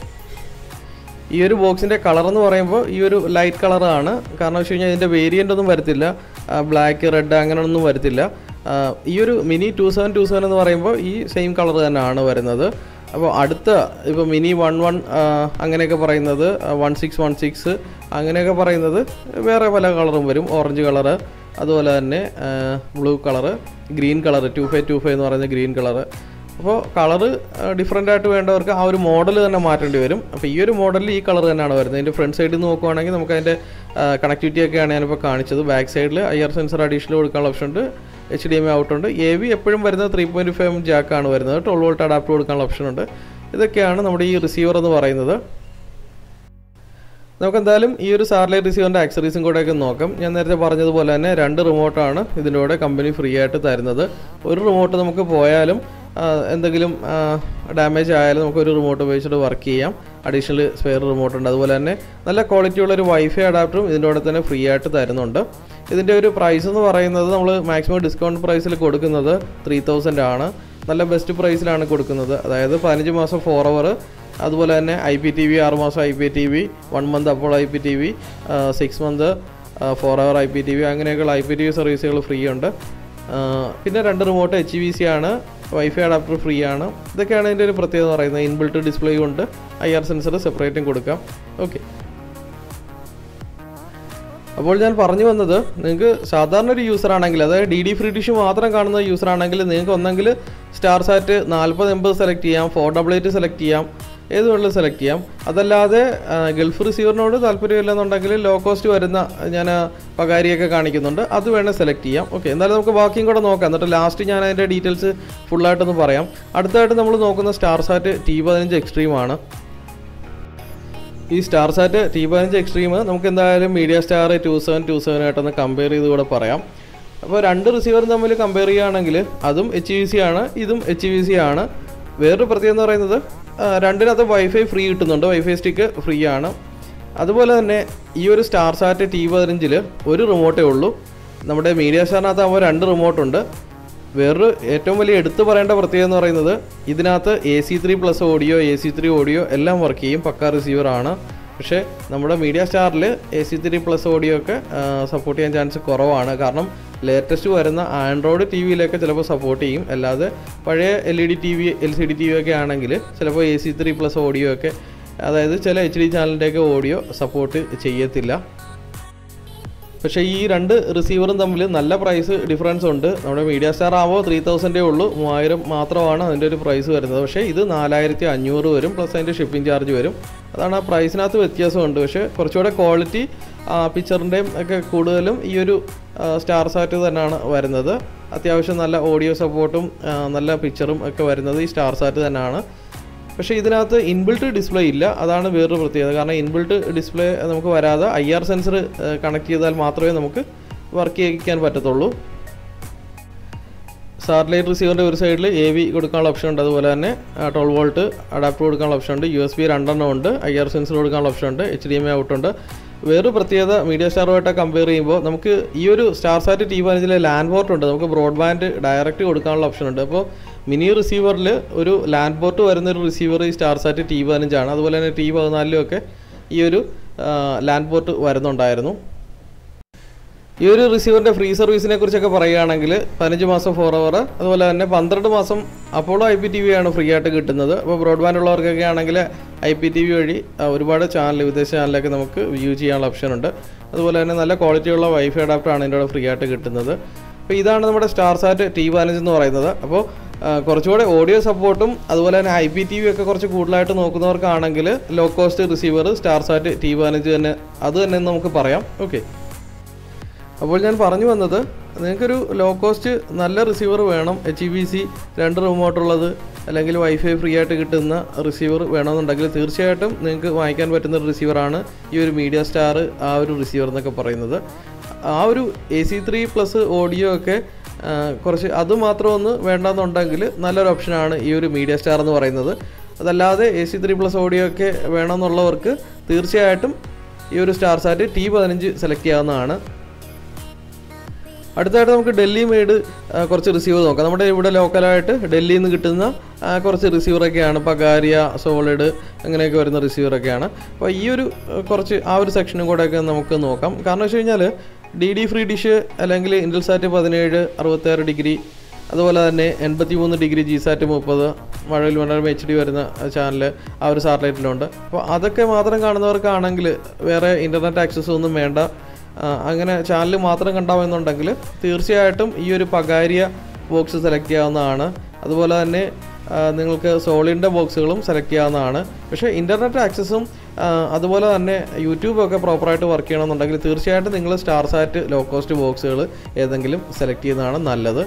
ഈ ഒരു ബോക്സിൻ്റെ കളർ എന്ന് പറയുമ്പോൾ ഈ ഒരു ലൈറ്റ് കളറാണ്. കാരണം വെച്ച് കഴിഞ്ഞാൽ ഇതിൻ്റെ വേരിയൻ്റ് ഒന്നും വരത്തില്ല, ബ്ലാക്ക് റെഡ് അങ്ങനെയൊന്നും വരത്തില്ല. ഈ ഒരു mini two seven two seven എന്ന് പറയുമ്പോൾ ഈ സെയിം കളർ തന്നെയാണ് വരുന്നത്. അപ്പോൾ അടുത്ത ഇപ്പോൾ മിനി വൺ വൺ അങ്ങനെയൊക്കെ പറയുന്നത്, വൺ സിക്സ് വൺ സിക്സ് അങ്ങനെയൊക്കെ പറയുന്നത് വേറെ പല കളറും വരും. ഓറഞ്ച് കളറ്, അതുപോലെ തന്നെ blue colour, green colour, two five two five എന്ന് പറയുന്ന ഗ്രീൻ കളറ്. അപ്പോൾ കളറ് ഡിഫറെൻ്റ് ആയിട്ട് വേണ്ടവർക്ക് ആ ഒരു മോഡൽ തന്നെ മാറ്റേണ്ടി വരും. അപ്പോൾ ഈ ഒരു മോഡലിൽ ഈ കളർ തന്നെയാണ് വരുന്നത്. ഇതിൻ്റെ ഫ്രണ്ട് സൈഡിൽ നിന്ന് നോക്കുവാണെങ്കിൽ നമുക്ക് അതിൻ്റെ കണക്ടിവിറ്റി ഒക്കെയാണ് ഞാനിപ്പോൾ കാണിച്ചത്. ബാക്ക് സൈഡിൽ ഐ ആർ സെൻസർ അഡീഷണൽ കൊടുക്കാനുള്ള ഓപ്ഷൻ ഉണ്ട്, H D M I out ഉണ്ട്. എ വി എപ്പോഴും വരുന്നത് ത്രീ പോയിൻറ്റ് ഫൈവ് എം ജാക്കാണ് വരുന്നത്, ട്വൽവ് വോൾട്ട് അഡാപ്റ്റർ കൊടുക്കാനുള്ള ഓപ്ഷൻ ഉണ്ട്. ഇതൊക്കെയാണ് നമ്മുടെ ഈ റിസീവർ എന്ന് പറയുന്നത്. നമുക്ക് എന്തായാലും ഈ ഒരു സാറ്റലൈറ്റ് റിസീവറിൻ്റെ ആക്സറീസും കൂടെയൊക്കെ നോക്കാം. ഞാൻ നേരത്തെ പറഞ്ഞതുപോലെ തന്നെ രണ്ട് റിമോട്ടാണ് ഇതിൻ്റെ കൂടെ കമ്പനി ഫ്രീ ആയിട്ട് തരുന്നത്. ഒരു റിമോട്ട് നമുക്ക് പോയാലും എന്തെങ്കിലും ഡാമേജ് ആയാലും നമുക്കൊരു റിമോട്ട് ഉപയോഗിച്ചിട്ട് വർക്ക് ചെയ്യാം. അഡീഷണൽ സ്പെയർ റിമോട്ട് ഉണ്ട്. അതുപോലെ തന്നെ നല്ല ക്വാളിറ്റി ഉള്ളൊരു വൈഫൈ അഡാപ്റ്ററും ഇതിൻ്റെ കൂടെ തന്നെ ഫ്രീ ആയിട്ട് തരുന്നുണ്ട്. ഇതിൻ്റെ ഒരു പ്രൈസ് എന്ന് പറയുന്നത് നമ്മൾ മാക്സിമം ഡിസ്കൗണ്ട് പ്രൈസിൽ കൊടുക്കുന്നത് ത്രീ തൗസൻഡ് ആണ്. നല്ല ബെസ്റ്റ് പ്രൈസിലാണ് കൊടുക്കുന്നത്. അതായത് പതിനഞ്ച് മാസം ഫോർ അവർ, അതുപോലെ തന്നെ ഐ പി ടി വി ആറ് മാസം I P T V, one month അപ്പോൾ I P T V, six month four അവർ ഐ പി ടി വി, അങ്ങനെയൊക്കെയുള്ള ഐ പി ടി വി സർവീസുകൾ ഫ്രീ ഉണ്ട്. പിന്നെ രണ്ട് remote H E V C ആണ്, വൈഫൈ അഡാപ്റ്റർ ഫ്രീ ആണ്. ഇതൊക്കെയാണ് ഇതിൻ്റെ ഒരു പ്രത്യേകത എന്ന് പറയുന്നത്. ഇൻബിൽട്ട് ഡിസ്പ്ലേയും ഉണ്ട്, ഐ ആർ സെൻസർ സെപ്പറേറ്റും കൊടുക്കാം. ഓക്കെ, അപ്പോൾ ഞാൻ പറഞ്ഞു വന്നത്, നിങ്ങൾക്ക് സാധാരണ ഒരു യൂസർ ആണെങ്കിൽ, അതായത് ഡി ഡി ഫ്രീ ഡിഷ് മാത്രം കാണുന്ന യൂസർ ആണെങ്കിൽ നിങ്ങൾക്ക് ഒന്നെങ്കിൽ സ്റ്റാർ സാറ്റ് നാൽപ്പത് എൺപത് സെലക്ട് ചെയ്യാം, ഫോർ ഡബിൾ എയ്റ്റ് സെലക്ട് ചെയ്യാം, ഏത് വേണമെങ്കിലും സെലക്ട് ചെയ്യാം. അതല്ലാതെ ഗൾഫ് റിസീവറിനോട് താല്പര്യമില്ലെന്നുണ്ടെങ്കിൽ ലോ കോസ്റ്റ് വരുന്ന ഞാൻ പകാരിയൊക്കെ കാണിക്കുന്നുണ്ട്, അത് വേണേൽ സെലക്ട് ചെയ്യാം. ഓക്കെ, എന്തായാലും നമുക്ക് ബാക്കിയും കൂടെ നോക്കാം, എന്നിട്ട് ലാസ്റ്റ് ഞാൻ അതിൻ്റെ ഡീറ്റെയിൽസ് ഫുള്ളായിട്ടൊന്ന് പറയാം. അടുത്തായിട്ട് നമ്മൾ നോക്കുന്ന സ്റ്റാർ സാറ്റ് ടി പതിനഞ്ച് എക്സ്ട്രീം ആണ്. ഈ സ്റ്റാർ സാറ്റ് ടി പതിനഞ്ച് എക്സ്ട്രീം നമുക്ക് എന്തായാലും Media Star two seven two seven ആയിട്ടൊന്ന് കമ്പയർ ചെയ്ത് കൂടെ പറയാം. അപ്പോൾ രണ്ട് റിസീവറും തമ്മിൽ കമ്പയർ ചെയ്യുകയാണെങ്കിൽ അതും എച്ച് വി സി ആണ്, ഇതും എച്ച് വി സി ആണ്. വേറൊരു പ്രത്യേകത എന്ന് പറയുന്നത് രണ്ടിനകത്ത് വൈഫൈ ഫ്രീ കിട്ടുന്നുണ്ട്, വൈഫൈ സ്റ്റിക്ക് ഫ്രീ ആണ്. അതുപോലെ തന്നെ ഈ ഒരു സ്റ്റാർ സാറ്റ് ടി പതിനഞ്ചിൽ ഒരു റിമോട്ടേ ഉള്ളൂ. നമ്മുടെ മീഡിയ സ്റ്റാറിനകത്താകുമ്പോൾ രണ്ട് റിമോട്ടുണ്ട്. വേറൊരു ഏറ്റവും വലിയ എടുത്തു പറയേണ്ട പ്രത്യേകത എന്ന് പറയുന്നത് ഇതിനകത്ത് A C three plus audio, A C three audio എല്ലാം വർക്ക് ചെയ്യും, പക്ക റിസീവറാണ്. പക്ഷേ നമ്മുടെ മീഡിയ സ്റ്റാറിൽ A C three plus audio ഒക്കെ സപ്പോർട്ട് ചെയ്യാൻ ചാൻസ് കുറവാണ്. കാരണം ലേറ്റസ്റ്റ് വരുന്ന ആൻഡ്രോയിഡ് ടി വിയിലൊക്കെ ചിലപ്പോൾ സപ്പോർട്ട് ചെയ്യും, അല്ലാതെ പഴയ L E D T V L C D T V ഒക്കെ ആണെങ്കിൽ ചിലപ്പോൾ A C three plus audio ഒക്കെ, അതായത് ചില എച്ച് ഡി ചാനലിൻ്റെയൊക്കെ ഓഡിയോ സപ്പോർട്ട് ചെയ്യത്തില്ല. പക്ഷേ ഈ രണ്ട് റിസീവറും തമ്മിൽ നല്ല പ്രൈസ് ഡിഫറൻസ് ഉണ്ട്. നമ്മുടെ മീഡിയ സ്റ്റാർ ആവുമ്പോൾ ത്രീ തൗസൻഡേ ഉള്ളൂ, മൂവായിരം മാത്രമാണ് അതിൻ്റെ ഒരു പ്രൈസ് വരുന്നത്. പക്ഷേ ഇത് നാലായിരത്തി അഞ്ഞൂറ് വരും, പ്ലസ് അതിൻ്റെ ഷിപ്പിംഗ് ചാർജ് വരും. അതാണ് ആ പ്രൈസിനകത്ത് വ്യത്യാസമുണ്ട്. പക്ഷേ കുറച്ചുകൂടെ ക്വാളിറ്റി പിക്ചറിൻ്റെയും ഒക്കെ കൂടുതലും ഈ ഒരു സ്റ്റാർ സാറ്റ് തന്നെയാണ് വരുന്നത്. അത്യാവശ്യം നല്ല ഓഡിയോ സപ്പോർട്ടും നല്ല പിക്ചറും ഒക്കെ വരുന്നത് ഈ സ്റ്റാർ സാറ്റ് തന്നെയാണ്. പക്ഷേ ഇതിനകത്ത് ഇൻബിൽട്ട് ഡിസ്പ്ലേ ഇല്ല, അതാണ് വേറൊരു പ്രത്യേകത. കാരണം ഇൻബിൽട്ട് ഡിസ്പ്ലേ നമുക്ക് വരാതെ ഐ ആർ സെൻസർ കണക്ട് ചെയ്താൽ മാത്രമേ നമുക്ക് വർക്ക് ചെയ്യിക്കാൻ പറ്റത്തുള്ളൂ. സാറ്റലൈറ്റ് റിസീവറിൻ്റെ ഒരു സൈഡിൽ എ വി കൊടുക്കാനുള്ള ഓപ്ഷൻ ഉണ്ട്, അതുപോലെ തന്നെ ട്വൽവ് വോൾട്ട് അഡാപ്റ്റർ കൊടുക്കാനുള്ള ഓപ്ഷൻ ഉണ്ട്, യു എസ് ബി രണ്ടെണ്ണം ഉണ്ട്, ഐ ആർ സെൻസർ കൊടുക്കാനുള്ള ഓപ്ഷൻ ഉണ്ട്, H D M I out ഉണ്ട്. വേറൊരു പ്രത്യേകത മീഡിയ സ്റ്റാറുമായിട്ട് കമ്പയർ ചെയ്യുമ്പോൾ നമുക്ക് ഈ ഒരു സ്റ്റാർ സാറ്റ് ടി പതിനഞ്ചിലെ ലാൻഡ് പോർട്ട് ഉണ്ട്, നമുക്ക് ബ്രോഡ്ബാൻഡ് ഡയറക്റ്റ് കൊടുക്കാനുള്ള ഓപ്ഷൻ ഉണ്ട്. അപ്പോൾ മിനി റിസീവറിൽ ഒരു ലാൻഡ് പോർട്ട് വരുന്നൊരു റിസീവർ ഈ സ്റ്റാർ സാറ്റ് ടി പതിനഞ്ചാണ്. അതുപോലെ തന്നെ ടി പതിനാലിലും ഒക്കെ ഈ ഒരു ലാൻഡ് പോർട്ട് വരുന്നുണ്ടായിരുന്നു. ഈ ഒരു റിസീവറിൻ്റെ ഫ്രീ സർവീസിനെ കുറിച്ചൊക്കെ പറയുകയാണെങ്കിൽ പതിനഞ്ച് മാസം ഫോർ അവർ, അതുപോലെ തന്നെ പന്ത്രണ്ട് മാസം Apollo I P T V ആണ് ഫ്രീ ആയിട്ട് കിട്ടുന്നത്. അപ്പോൾ ബ്രോഡ്ബാൻഡ് ഉള്ളവർക്കൊക്കെ ആണെങ്കിൽ ഐ പി ടി വി വഴി ഒരുപാട് ചാനൽ, വിദേശ ചാനലൊക്കെ നമുക്ക് വ്യൂ ചെയ്യാനുള്ള ഓപ്ഷൻ ഉണ്ട്. അതുപോലെ തന്നെ നല്ല ക്വാളിറ്റിയുള്ള വൈഫൈ അഡാപ്റ്റർ ആണ് ഇതിൻ്റെ ഫ്രീ ആയിട്ട് കിട്ടുന്നത്. അപ്പോൾ ഇതാണ് നമ്മുടെ സ്റ്റാർ സാറ്റ് ടി പതിനഞ്ച് എന്ന് പറയുന്നത്. അപ്പോൾ കുറച്ചുകൂടെ ഓഡിയോ സപ്പോർട്ടും അതുപോലെ തന്നെ ഐ പി ടി വി ഒക്കെ കുറച്ച് കൂടുതലായിട്ട് നോക്കുന്നവർക്കാണെങ്കിൽ low cost receiver Star Sat T പതിനഞ്ച് തന്നെ അത് തന്നെ നമുക്ക് പറയാം. ഓക്കെ, അപ്പോൾ ഞാൻ പറഞ്ഞു വന്നത്, നിങ്ങൾക്കൊരു ലോ കോസ്റ്റ് നല്ല റിസീവർ വേണം, എച്ച് ഇ ബി സി രണ്ട് റിമോട്ടുള്ളത് അല്ലെങ്കിൽ വൈഫൈ ഫ്രീ ആയിട്ട് കിട്ടുന്ന റിസീവർ വേണമെന്നുണ്ടെങ്കിൽ തീർച്ചയായിട്ടും നിങ്ങൾക്ക് വാങ്ങിക്കാൻ പറ്റുന്ന ഒരു റിസീവറാണ് ഈ ഒരു മീഡിയ സ്റ്റാർ ആ ഒരു റിസീവർ എന്നൊക്കെ പറയുന്നത്. ആ ഒരു A C three plus audio ഒക്കെ കുറച്ച് അത് മാത്രം ഒന്ന് വേണ്ടെന്നുണ്ടെങ്കിൽ നല്ലൊരു ഓപ്ഷനാണ് ഈ ഒരു മീഡിയ സ്റ്റാർ എന്ന് പറയുന്നത്. അതല്ലാതെ A C three plus audio ഒക്കെ വേണമെന്നുള്ളവർക്ക് തീർച്ചയായിട്ടും ഈ ഒരു സ്റ്റാർ സാറ്റ് ടി പതിനഞ്ച് സെലക്ട് ചെയ്യാവുന്നതാണ്. അടുത്തായിട്ട് നമുക്ക് ഡൽഹി മെയ്ഡ് കുറച്ച് റിസീവർ നോക്കാം. നമ്മുടെ ഇവിടെ ലോക്കലായിട്ട് ഡൽഹിയിൽ നിന്ന് കിട്ടുന്ന കുറച്ച് റിസീവറൊക്കെയാണ്, പകാരിയ, സോളിഡ് അങ്ങനെയൊക്കെ വരുന്ന റിസീവറൊക്കെയാണ്. അപ്പോൾ ഈ ഒരു കുറച്ച് ആ ഒരു സെക്ഷനും കൂടെയൊക്കെ നമുക്ക് നോക്കാം. കാരണം വെച്ച് കഴിഞ്ഞാൽ ഡി ഡി ഫ്രീ ഡിഷ് അല്ലെങ്കിൽ ഇൻഡൽസാറ്റ് പതിനേഴ് അറുപത്താറ് ഡിഗ്രി, അതുപോലെ തന്നെ എൺപത്തി മൂന്ന് ഡിഗ്രി ജി സാറ്റ് മുപ്പത്, മഴവിൽ മനോരമ എച്ച് ഡി വരുന്ന ചാനൽ ആ ഒരു സാറ്റലൈറ്റിലുണ്ട്. അപ്പോൾ അതൊക്കെ മാത്രം കാണുന്നവർക്കാണെങ്കിൽ വേറെ ഇൻ്റർനെറ്റ് ആക്സസ് ഒന്നും വേണ്ട, അങ്ങനെ ചാനൽ മാത്രം കണ്ടാവുന്നുണ്ടെങ്കിൽ തീർച്ചയായിട്ടും ഈ ഒരു പകാരിയ ബോക്സ് സെലക്ട് ചെയ്യാവുന്നതാണ്. അതുപോലെ തന്നെ നിങ്ങൾക്ക് സോളിഡിൻ്റെ ബോക്സുകളും സെലക്ട് ചെയ്യാവുന്നതാണ്. പക്ഷേ ഇൻ്റർനെറ്റ് ആക്സസും അതുപോലെ തന്നെ യൂട്യൂബൊക്കെ പ്രോപ്പറായിട്ട് വർക്ക് ചെയ്യണമെന്നുണ്ടെങ്കിൽ തീർച്ചയായിട്ടും നിങ്ങൾ സ്റ്റാർ സാറ്റ് ലോ കോസ്റ്റ് ബോക്സുകൾ ഏതെങ്കിലും സെലക്ട് ചെയ്യുന്നതാണ് നല്ലത്.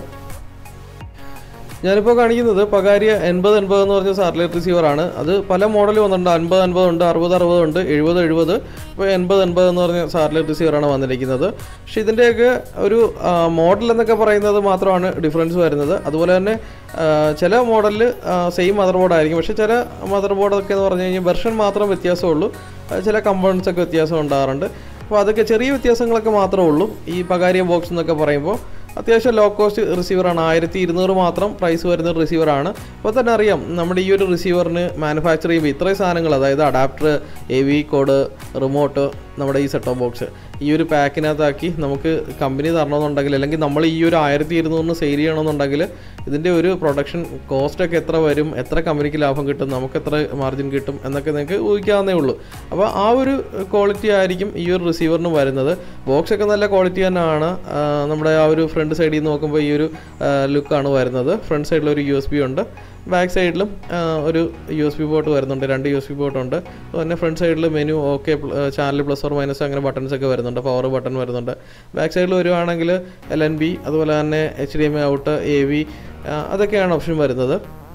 ഞാനിപ്പോൾ കാണിക്കുന്നത് പകാരിയ എൺപത് എൺപത് എന്ന് പറഞ്ഞ സാറ്റലൈറ്റ് റിസീവറാണ്. അത് പല മോഡൽ വന്നിട്ടുണ്ട്, അൻപത് അൻപത് ഉണ്ട്, അറുപത് അറുപത് ഉണ്ട്, എഴുപത് എഴുപത്. ഇപ്പോൾ എൺപത് എൺപത് എന്ന് പറഞ്ഞ സാറ്റലൈറ്റ് റിസീവറാണ് വന്നിരിക്കുന്നത്. പക്ഷേ ഇതിൻ്റെയൊക്കെ ഒരു മോഡൽ എന്നൊക്കെ പറയുന്നത് മാത്രമാണ് ഡിഫറൻസ് വരുന്നത്. അതുപോലെ തന്നെ ചില മോഡലിൽ സെയിം മദർ ബോർഡായിരിക്കും, പക്ഷേ ചില മദർ ബോർഡൊക്കെ എന്ന് പറഞ്ഞു കഴിഞ്ഞാൽ വെർഷൻ മാത്രം വ്യത്യാസമുള്ളൂ, ചില കമ്പോണൻസ് ഒക്കെ വ്യത്യാസം ഉണ്ടാകാറുണ്ട്. അപ്പോൾ അതൊക്കെ ചെറിയ വ്യത്യാസങ്ങളൊക്കെ മാത്രമേ ഉള്ളൂ. ഈ പകാരിയ ബോക്സ് എന്നൊക്കെ പറയുമ്പോൾ അത്യാവശ്യം ലോ കോസ്റ്റ് റിസീവറാണ്, ആയിരത്തി ഇരുന്നൂറ് മാത്രം പ്രൈസ് വരുന്ന റിസീവറാണ്. അപ്പോൾ തന്നെ അറിയാം നമ്മുടെ ഈ ഒരു റിസീവറിന് മാനുഫാക്ചർ ചെയ്യുമ്പോൾ ഇത്രയും സാധനങ്ങൾ, അതായത് adapter, A V cord, remote, നമ്മുടെ ഈ സെറ്റ് ഓഫ് ബോക്സ് ഈ ഒരു പാക്കിനകത്താക്കി നമുക്ക് കമ്പനി തരണമെന്നുണ്ടെങ്കിൽ അല്ലെങ്കിൽ നമ്മൾ ഈ ഒരു ആയിരത്തി ഇരുന്നൂറിന് സെയിൽ ചെയ്യണമെന്നുണ്ടെങ്കിൽ ഇതിൻ്റെ ഒരു പ്രൊഡക്ഷൻ കോസ്റ്റൊക്കെ എത്ര വരും, എത്ര കമ്പനിക്ക് ലാഭം കിട്ടും, നമുക്ക് എത്ര മാർജിൻ കിട്ടും എന്നൊക്കെ നിങ്ങൾക്ക് ഊഹിക്കാവുന്നേ ഉള്ളൂ. അപ്പോൾ ആ ഒരു ക്വാളിറ്റി ആയിരിക്കും ഈ ഒരു റിസീവറിന് വരുന്നത്. ബോക്സൊക്കെ നല്ല ക്വാളിറ്റി തന്നെയാണ്. നമ്മുടെ ആ ഒരു ഫ്രണ്ട് സൈഡിൽ നിന്ന് നോക്കുമ്പോൾ ഈ ഒരു ലുക്കാണ് വരുന്നത്. ഫ്രണ്ട് സൈഡിൽ ഒരു യു എസ് ബി ഉണ്ട്, ബാക്ക് സൈഡിലും ഒരു യു എസ് ബി പോർട്ട് വരുന്നുണ്ട്, രണ്ട് യു എസ് ബി പോർട്ടുണ്ട്. അതുപോലെ ഫ്രണ്ട് സൈഡിൽ menu okay, channel plus or minus അങ്ങനെ ബട്ടൺസ് ഒക്കെ വരുന്നുണ്ട്, പവർ ബട്ടൺ വരുന്നുണ്ട്. ബാക്ക് സൈഡിൽ വരുവാണെങ്കിൽ എൽ എൻ ബി അതുപോലെ തന്നെ H D M I out, A V അതൊക്കെയാണ് ഓപ്ഷൻ വരുന്നത്.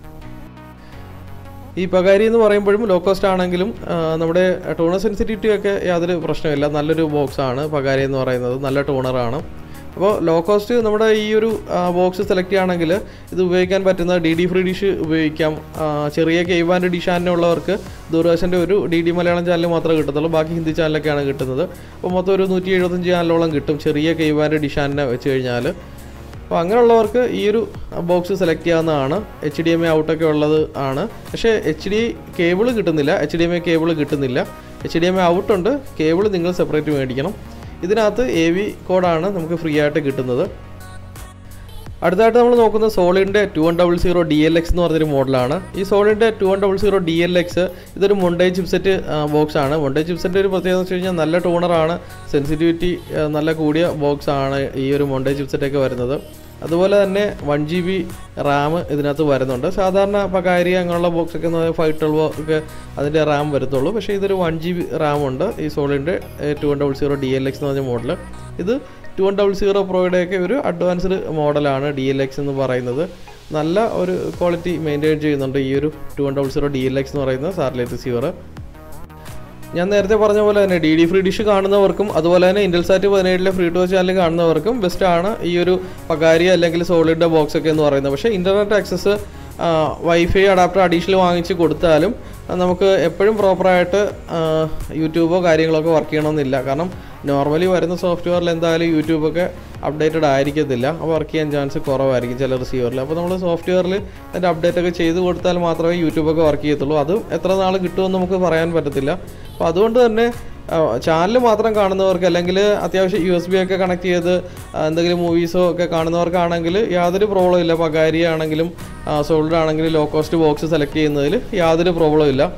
ഈ പകാരി എന്ന് പറയുമ്പോഴും ലോ കോസ്റ്റ് ആണെങ്കിലും നമ്മുടെ ടൂണർ സെൻസിറ്റിവിറ്റി ഒക്കെ യാതൊരു പ്രശ്നമില്ല. നല്ലൊരു ബോക്സാണ് പകാരി എന്ന് പറയുന്നത്, നല്ല ടൂണറാണ്. അപ്പോൾ ലോ കോസ്റ്റ് നമ്മുടെ ഈ ഒരു ബോക്സ് സെലക്ട് ചെയ്യുകയാണെങ്കിൽ ഇത് ഉപയോഗിക്കാൻ പറ്റുന്ന ഡി ഡി ഫ്രീ ഡിഷ് ഉപയോഗിക്കാം. ചെറിയ കേവ് ആൻഡ് ഡിഷ് ചാനലുള്ളവർക്ക് ദൂരദർശൻ്റെ ഒരു ഡി ഡി മലയാളം ചാനൽ മാത്രമേ കിട്ടത്തുള്ളൂ, ബാക്കി ഹിന്ദി ചാനലൊക്കെയാണ് കിട്ടുന്നത്. അപ്പോൾ മൊത്തം ഒരു നൂറ്റി എഴുപത്തഞ്ച് ചാനലോളം കിട്ടും ചെറിയ കേവ് ആൻഡ് ഡിഷ് ചാനലിനെ വെച്ച് കഴിഞ്ഞാൽ. അപ്പോൾ അങ്ങനെയുള്ളവർക്ക് ഈ ഒരു ബോക്സ് സെലക്ട് ചെയ്യാവുന്നതാണ്. എച്ച് ഡി എം ഐ ഔട്ടൊക്കെ ഉള്ളത് ആണ്, പക്ഷേ എച്ച് ഡി കേബിൾ കിട്ടുന്നില്ല, H D M I cable കിട്ടുന്നില്ല. എച്ച് ഡി എം ഐ ഔട്ടുണ്ട്, കേബിൾ നിങ്ങൾ സെപ്പറേറ്റ് മേടിക്കണം. ഇതിനകത്ത് എ വി കോഡാണ് നമുക്ക് ഫ്രീ ആയിട്ട് കിട്ടുന്നത്. അടുത്തായിട്ട് നമ്മൾ നോക്കുന്നത് സോളിഡിൻ്റെ two one double zero D L X എന്ന് പറഞ്ഞൊരു മോഡലാണ്. ഈ സോളിഡിൻ്റെ two one double zero D L X ഇതൊരു മൊണ്ടേ ചിപ്സെറ്റ് ബോക്സ് ആണ്. മൊണ്ടേ ചിപ്സെറ്റ് ഒരു പ്രത്യേകത എന്ന് വെച്ച് കഴിഞ്ഞാൽ നല്ല ടൂണറാണ്, സെൻസിറ്റിവിറ്റി നല്ല കൂടിയ ബോക്സ് ആണ് ഈ ഒരു മൊണ്ടേ ചിപ്സെറ്റൊക്കെ വരുന്നത്. അതുപോലെ തന്നെ വൺ ജി ബി റാം ഇതിനകത്ത് വരുന്നുണ്ട്. സാധാരണ പകാരി അങ്ങനെയുള്ള ബോക്സൊക്കെ എന്ന് പറഞ്ഞാൽ ഫൈവ് ട്വൽവ് ഒക്കെ അതിൻ്റെ റാം വരത്തുള്ളൂ. പക്ഷേ ഇതൊരു വൺ ജി ബി റാം ഉണ്ട് ഈ സോളിഡിൻ്റെ two one double zero D L X എന്ന് പറഞ്ഞ മോഡൽ. ഇത് ടു വൺ ഡബിൾ സീറോ പ്രോയുടെയൊക്കെ ഒരു അഡ്വാൻസ്ഡ് മോഡലാണ് ഡി എൽ എക്സ് എന്ന് പറയുന്നത്. നല്ല ഒരു ക്വാളിറ്റി മെയിൻറ്റെയിൻ ചെയ്യുന്നുണ്ട് ഈ ഒരു two one double zero D L X എന്ന് പറയുന്ന സാറ്റലൈറ്റ് റിസീവർ. ഞാൻ നേരത്തെ പറഞ്ഞ പോലെ തന്നെ ഡി ഡി ഫ്രീ ഡിഷ് കാണുന്നവർക്കും അതുപോലെ തന്നെ ഇൻഡൽസാറ്റ് പതിനേഴിലെ ഫ്രീ ടു ചാനൽ കാണുന്നവർക്കും ബെസ്റ്റാണ് ഈ ഒരു പകാരി അല്ലെങ്കിൽ സോളിഡിൻ്റെ ബോക്സ് ഒക്കെ എന്ന് പറയുന്നത്. പക്ഷേ internet access wifi adapter additional വാങ്ങിച്ച് കൊടുത്താലും നമുക്ക് എപ്പോഴും പ്രോപ്പറായിട്ട് യൂട്യൂബോ കാര്യങ്ങളൊക്കെ വർക്ക് ചെയ്യണമെന്നില്ല. കാരണം നോർമലി വരുന്ന സോഫ്റ്റ്വെയറിൽ എന്തായാലും യൂട്യൂബൊക്കെ അപ്ഡേറ്റഡ് ആയിരിക്കത്തില്ല, അപ്പോൾ വർക്ക് ചെയ്യാൻ ചാൻസ് കുറവായിരിക്കും ചില റിസീവറിൽ. അപ്പോൾ നമ്മൾ സോഫ്റ്റ്വെയറിൽ അതിൻ്റെ അപ്ഡേറ്റ് ഒക്കെ ചെയ്ത് കൊടുത്താൽ മാത്രമേ യൂട്യൂബൊക്കെ വർക്ക് ചെയ്യത്തുള്ളൂ. അതും എത്ര നാൾ കിട്ടുമെന്ന് നമുക്ക് പറയാൻ പറ്റത്തില്ല. അപ്പോൾ അതുകൊണ്ട് തന്നെ ചാനൽ മാത്രം കാണുന്നവർക്ക് അല്ലെങ്കിൽ അത്യാവശ്യം യു എസ് ബി ഒക്കെ കണക്ട് ചെയ്ത് എന്തെങ്കിലും മൂവീസോ ഒക്കെ കാണുന്നവർക്കാണെങ്കിൽ യാതൊരു പ്രോബ്ലം ഇല്ല. പകാരി ആണെങ്കിലും സോളിഡ് ആണെങ്കിലും ലോ കോസ്റ്റ് ബോക്സ് സെലക്ട് ചെയ്യുന്നതിൽ യാതൊരു പ്രോബ്ലം ഇല്ല.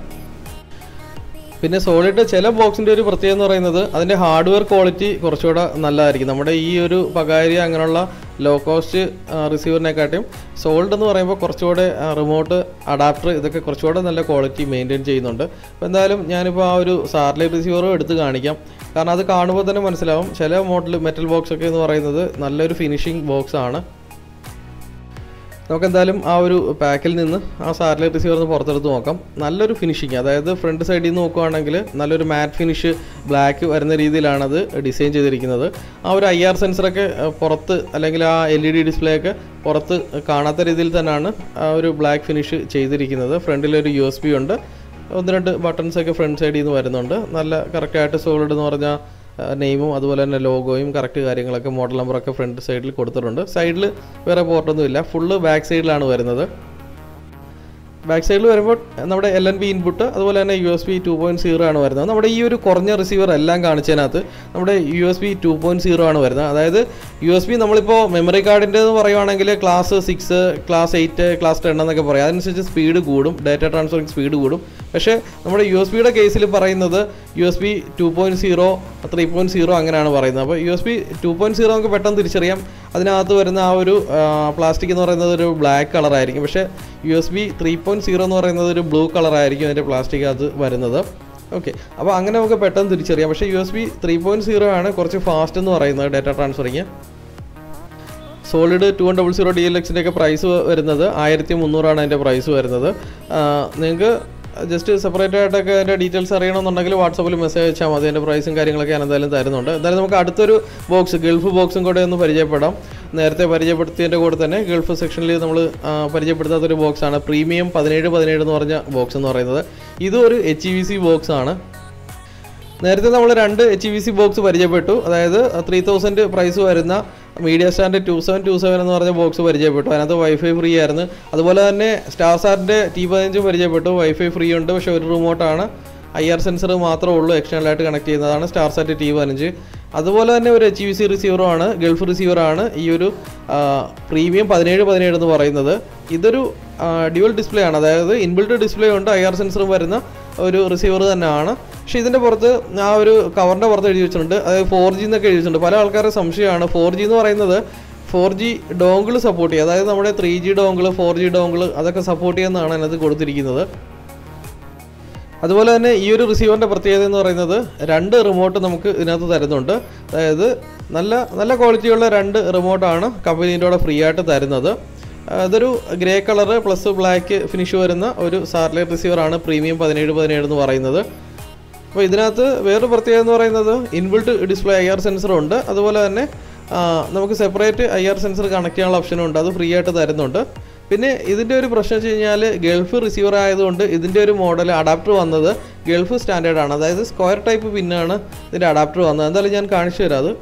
പിന്നെ സോളിഡ് ചില ബോക്സിൻ്റെ ഒരു പ്രത്യേകത എന്ന് പറയുന്നത് അതിൻ്റെ ഹാർഡ്വെയർ ക്വാളിറ്റി കുറച്ചുകൂടെ നല്ലതായിരിക്കും. നമ്മുടെ ഈ ഒരു പകാരി അങ്ങനെയുള്ള ലോ കോസ്റ്റ് റിസീവറിനെക്കാട്ടും സോളിഡ് എന്ന് പറയുമ്പോൾ കുറച്ചുകൂടെ റിമോട്ട് അഡാപ്റ്റർ ഇതൊക്കെ കുറച്ചുകൂടെ നല്ല ക്വാളിറ്റി മെയിൻറ്റെയിൻ ചെയ്യുന്നുണ്ട്. അപ്പോൾ എന്തായാലും ഞാനിപ്പോൾ ആ ഒരു സാറ്റലൈറ്റ് റിസീവറും എടുത്ത് കാണിക്കാം. കാരണം അത് കാണുമ്പോൾ തന്നെ മനസ്സിലാവും ചില മോഡൽ മെറ്റൽ ബോക്സ് ഒക്കെ എന്ന് പറയുന്നത് നല്ലൊരു ഫിനിഷിംഗ് ബോക്സ് ആണ്. നമുക്കെന്തായാലും ആ ഒരു പാക്കിൽ നിന്ന് ആ സാറ്റലൈറ്റ് റിസീവറിന് പുറത്തെടുത്ത് നോക്കാം. നല്ലൊരു ഫിനിഷിങ്, അതായത് ഫ്രണ്ട് സൈഡിൽ നിന്ന് നോക്കുകയാണെങ്കിൽ നല്ലൊരു മാറ്റ് ഫിനിഷ് ബ്ലാക്ക് വരുന്ന രീതിയിലാണ് അത് ഡിസൈൻ ചെയ്തിരിക്കുന്നത്. ആ ഒരു ഐ ആർ സെൻസറൊക്കെ പുറത്ത് അല്ലെങ്കിൽ ആ എൽ ഇ ഡി ഡിസ്പ്ലേ ഒക്കെ പുറത്ത് കാണാത്ത രീതിയിൽ തന്നെയാണ് ആ ഒരു ബ്ലാക്ക് ഫിനിഷ് ചെയ്തിരിക്കുന്നത്. ഫ്രണ്ടിലൊരു യു എസ് ബി ഉണ്ട്, ഒന്ന് രണ്ട് ബട്ടൺസൊക്കെ ഫ്രണ്ട് സൈഡിൽ നിന്ന് വരുന്നുണ്ട്. നല്ല കറക്റ്റായിട്ട് സോളിഡ് എന്ന് പറഞ്ഞാൽ നെയിമും അതുപോലെ തന്നെ ലോഗോയും കറക്റ്റ് കാര്യങ്ങളൊക്കെ മോഡൽ നമ്പറൊക്കെ ഫ്രണ്ട് സൈഡിൽ കൊടുത്തിട്ടുണ്ട്. സൈഡിൽ വേറെ പോർട്ടൊന്നുമില്ല, ഫുള്ള് ബാക്ക് സൈഡിലാണ് വരുന്നത്. ബാക്ക് സൈഡിൽ വരുമ്പോൾ നമ്മുടെ എൽ എൻ ബി ഇൻപുട്ട് അതുപോലെ തന്നെ U S B two point zero ആണ് വരുന്നത്. നമ്മുടെ ഈ ഒരു കുറഞ്ഞ റിസീവർ എല്ലാം കാണിച്ചതിനകത്ത് നമ്മുടെ U S B two point zero ആണ് വരുന്നത്. അതായത് യു എസ് ബി നമ്മളിപ്പോൾ മെമ്മറി കാർഡിൻ്റെ എന്ന് പറയുവാണെങ്കിൽ class six class eight class ten എന്നൊക്കെ പറയും. അതനുസരിച്ച് സ്പീഡ് കൂടും, ഡാറ്റ ട്രാൻസ്ഫറിങ് സ്പീഡ് കൂടും. പക്ഷേ നമ്മുടെ യു എസ് ബിയുടെ കേസിൽ പറയുന്നത് U S B two point zero three point zero അങ്ങനെയാണ് പറയുന്നത്. അപ്പോൾ U S B two point zero നമുക്ക് പെട്ടെന്ന് തിരിച്ചറിയാം. അതിനകത്ത് വരുന്ന ആ ഒരു പ്ലാസ്റ്റിക് എന്ന് പറയുന്നത് ഒരു ബ്ലാക്ക് കളറായിരിക്കും. പക്ഷേ U S B three point zero എന്ന് പറയുന്നത് ഒരു ബ്ലൂ കളറായിരിക്കും അതിൻ്റെ പ്ലാസ്റ്റിക് അത് വരുന്നത്. ഓക്കെ, അപ്പോൾ അങ്ങനെ നമുക്ക് പെട്ടെന്ന് തിരിച്ചറിയാം. പക്ഷേ U S B three point zero ആണ് കുറച്ച് ഫാസ്റ്റ് എന്ന് പറയുന്നത് data transferring. Solid two one double zero D L എക്സിൻ്റെ ഒക്കെ പ്രൈസ് വരുന്നത് ആയിരത്തി മുന്നൂറാണ് അതിൻ്റെ പ്രൈസ് വരുന്നത്. നിങ്ങൾക്ക് ജസ്റ്റ് സെപ്പറേറ്റ് ആയിട്ടൊക്കെ അതിൻ്റെ ഡീറ്റെയിൽസ് അറിയണമെന്നുണ്ടെങ്കിൽ വാട്സപ്പിൽ മെസ്സേജ് അയച്ചാൽ മതി. അതിൻ്റെ പ്രൈസും കാര്യങ്ങളൊക്കെ ഞാൻ എന്തായാലും തരുന്നുണ്ട്. എന്തായാലും നമുക്ക് അടുത്തൊരു ബോക്സ് ഗൾഫ് ബോക്സും കൂടെ ഒന്ന് പരിചയപ്പെടാം. നേരത്തെ പരിചയപ്പെടുത്തിയതിൻ്റെ കൂടെ തന്നെ ഗൾഫ് സെക്ഷനിൽ നമ്മൾ പരിചയപ്പെടുത്താത്തൊരു ബോക്സാണ് പ്രീമിയം പതിനേഴ് പതിനേഴ് എന്ന് പറഞ്ഞ ബോക്സ് എന്ന് പറയുന്നത്. ഇതും ഒരു H E V C box ആണ്. നേരത്തെ നമ്മൾ രണ്ട് H E V C box പരിചയപ്പെട്ടു. അതായത് ത്രീ തൗസൻഡ് പ്രൈസ് വരുന്ന മീഡിയ സ്റ്റാറിൻ്റെ ടു സെവൻ ടു സെവൻ എന്ന് പറഞ്ഞ ബോക്സ് പരിചയപ്പെട്ടു. അതിനകത്ത് വൈഫൈ ഫ്രീ ആയിരുന്നു. അതുപോലെ തന്നെ സ്റ്റാർ സാറിൻ്റെ ടി പതിനഞ്ചും പരിചയപ്പെട്ടു. വൈഫൈ ഫ്രീ ഉണ്ട്, പക്ഷേ ഒരു റിമോട്ടാണ്. ഐ ആർ സെൻസർ മാത്രമേ ഉള്ളൂ എക്സ്റ്റേണലായിട്ട് കണക്ട് ചെയ്യുന്നതാണ് സ്റ്റാർസാറ്റ് ടി പതിനഞ്ച്. അതുപോലെ തന്നെ ഒരു എച്ച് വി സി റിസീവറുമാണ്, ഗൾഫ് റിസീവറാണ് ഈ ഒരു പ്രീമിയം പതിനേഴ് പതിനേഴ് എന്ന് പറയുന്നത്. ഇതൊരു ഡ്യുവൽ ഡിസ്പ്ലേ ആണ്, അതായത് ഇൻബിൽറ്റ് ഡിസ്പ്ലേ ഉണ്ട്, ഐ ആർ സെൻസറും വരുന്ന ഒരു റിസീവർ തന്നെയാണ്. പക്ഷേ ഇതിൻ്റെ പുറത്ത് ആ ഒരു കവറിൻ്റെ പുറത്ത് എഴുതി വെച്ചിട്ടുണ്ട്, അതായത് ഫോർ ജി എന്നൊക്കെ എഴുതി വെച്ചിട്ടുണ്ട്. പല ആൾക്കാരുടെ സംശയമാണ് ഫോർ ജി എന്ന് പറയുന്നത് ഫോർ ജി ഡോങ്കിൾ സപ്പോർട്ട് ചെയ്യുക, അതായത് നമ്മുടെ three G dongle four G dongle അതൊക്കെ സപ്പോർട്ട് ചെയ്യുന്നതാണ് അതിനകത്ത് കൊടുത്തിരിക്കുന്നത്. അതുപോലെ തന്നെ ഈ ഒരു റിസീവറിൻ്റെ പ്രത്യേകത എന്ന് പറയുന്നത് രണ്ട് റിമോട്ട് നമുക്ക് ഇതിനകത്ത് തരുന്നുണ്ട്. അതായത് നല്ല നല്ല ക്വാളിറ്റിയുള്ള രണ്ട് റിമോട്ടാണ് കമ്പനീൻ്റെ കൂടെ ഫ്രീ ആയിട്ട് തരുന്നത്. ഇതൊരു grey colour plus black finish വരുന്ന ഒരു സാറ്റലൈറ്റ് റിസീവറാണ് പ്രീമിയം പതിനേഴ് പതിനേഴ് എന്ന് പറയുന്നത്. അപ്പോൾ ഇതിനകത്ത് വേറൊരു പ്രത്യേകത എന്ന് പറയുന്നത് ഇൻബിൽറ്റ് ഡിസ്പ്ലേ ഐ ആർ സെൻസറും ഉണ്ട്. അതുപോലെ തന്നെ നമുക്ക് separate I R sensor connect ചെയ്യാനുള്ള ഓപ്ഷനും ഉണ്ട്, അത് ഫ്രീ ആയിട്ട് തരുന്നുണ്ട്. പിന്നെ ഇതിൻ്റെ ഒരു പ്രശ്നം വെച്ച് കഴിഞ്ഞാൽ ഗൾഫ് റിസീവർ ആയതുകൊണ്ട് ഇതിൻ്റെ ഒരു മോഡൽ അഡാപ്റ്റർ വന്നത് ഗൾഫ് സ്റ്റാൻഡേർഡാണ്, അതായത് സ്ക്വയർ ടൈപ്പ് പിന്നാണ് ഇതിൻ്റെ അഡാപ്റ്റർ വന്നത്. എന്തായാലും ഞാൻ കാണിച്ചു തരാം. അത്